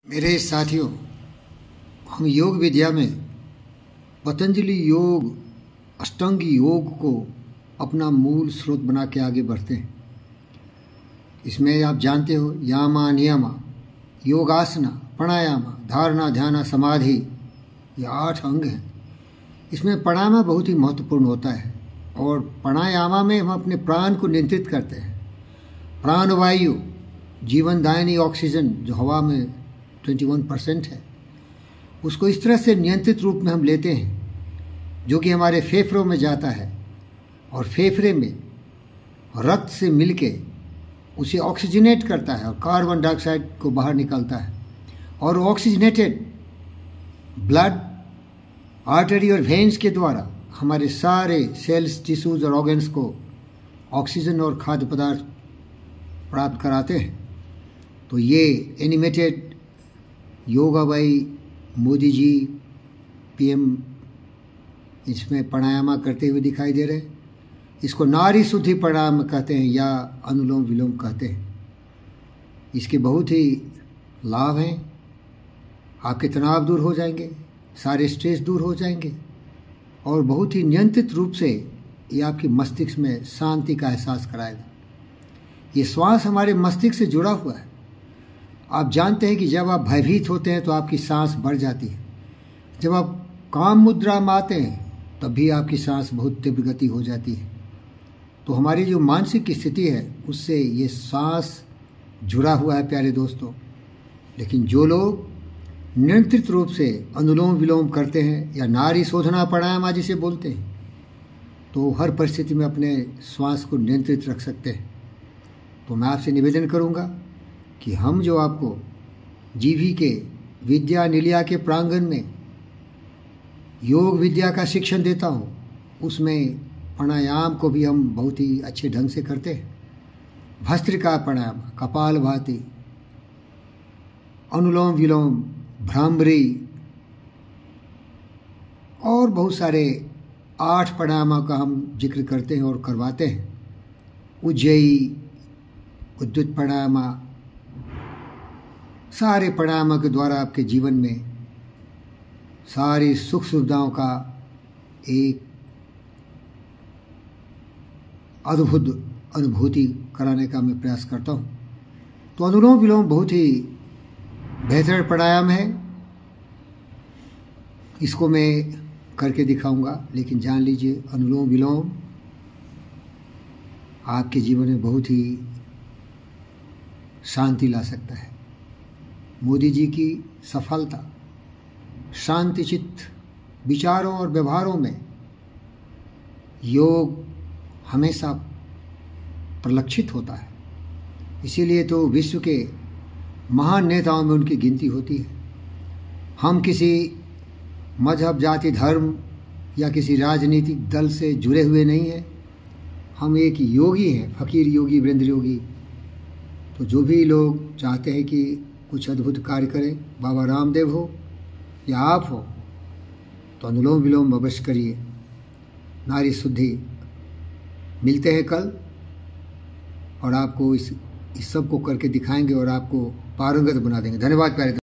मेरे साथियों, हम योग विद्या में पतंजलि योग अष्टांग योग को अपना मूल स्रोत बना के आगे बढ़ते हैं। इसमें आप जानते हो यामा नियमा, योगासना, प्राणायामा, धारणा, ध्यान, समाधि, ये 8 अंग हैं। इसमें प्राणायाम बहुत ही महत्वपूर्ण होता है और प्राणायामा में हम अपने प्राण को नियंत्रित करते हैं। प्राणवायु, जीवनदायिनी ऑक्सीजन जो हवा में 21% है, उसको इस तरह से नियंत्रित रूप में हम लेते हैं जो कि हमारे फेफड़ों में जाता है और फेफड़े में रक्त से मिलके उसे ऑक्सीजनेट करता है और कार्बन डाइऑक्साइड को बाहर निकालता है। और ऑक्सीजनेटेड ब्लड आर्टरी और वेन्स के द्वारा हमारे सारे सेल्स, टिश्यूज और ऑर्गन्स को ऑक्सीजन और खाद्य पदार्थ प्राप्त कराते हैं। तो ये animated yoga by Modi ji PM इसमें प्राणायाम करते हुए दिखाई दे रहे हैं। इसको नारी शुद्धि प्राणायाम कहते हैं या अनुलोम विलोम कहते हैं। इसके बहुत ही लाभ हैं। आपके तनाव दूर हो जाएंगे, सारे स्ट्रेस दूर हो जाएंगे और बहुत ही नियंत्रित रूप से ये आपके मस्तिष्क में शांति का एहसास कराएगा। ये श्वास हमारे मस्तिष्क से जुड़ा हुआ है। आप जानते हैं कि जब आप भयभीत होते हैं तो आपकी सांस बढ़ जाती है। जब आप काम मुद्रा में आते हैं तब भी आपकी सांस बहुत तीव्र गति हो जाती है। तो हमारी जो मानसिक स्थिति है उससे ये सांस जुड़ा हुआ है प्यारे दोस्तों। लेकिन जो लोग नियंत्रित रूप से अनुलोम विलोम करते हैं या नाड़ी शोधना प्राणायाम जिसे बोलते हैं, तो हर परिस्थिति में अपने श्वास को नियंत्रित रख सकते हैं। तो मैं आपसे निवेदन करूंगा कि हम जो आपको जीवी के विद्या निलया के प्रांगण में योग विद्या का शिक्षण देता हूँ, उसमें प्राणायाम को भी हम बहुत ही अच्छे ढंग से करते हैं। भस्त्रिका प्राणायाम, कपालभाति, अनुलोम विलोम, भ्रामरी और बहुत सारे 8 प्राणायाम का हम जिक्र करते हैं और करवाते हैं। उज्जयी, उद्युत प्राणायाम, सारे प्राणायाम के द्वारा आपके जीवन में सारी सुख सुविधाओं का एक अद्भुत अनुभूति कराने का मैं प्रयास करता हूँ। तो अनुलोम विलोम बहुत ही बेहतर प्राणायाम है। इसको मैं करके दिखाऊंगा, लेकिन जान लीजिए अनुलोम विलोम आपके जीवन में बहुत ही शांति ला सकता है। मोदी जी की सफलता शांतिचित्त विचारों और व्यवहारों में योग हमेशा परिलक्षित होता है। इसीलिए तो विश्व के महान नेताओं में उनकी गिनती होती है। हम किसी मजहब, जाति, धर्म या किसी राजनीतिक दल से जुड़े हुए नहीं हैं। हम एक योगी हैं, फकीर योगी, वीरेंद्र योगी। तो जो भी लोग चाहते हैं कि कुछ अद्भुत कार्य करें, बाबा रामदेव हो या आप हो, तो अनुलोम विलोम अवश्य करिए। नारी शुद्धि। मिलते हैं कल और आपको इस सब को करके दिखाएंगे और आपको पारंगत बना देंगे। धन्यवाद प्यारे।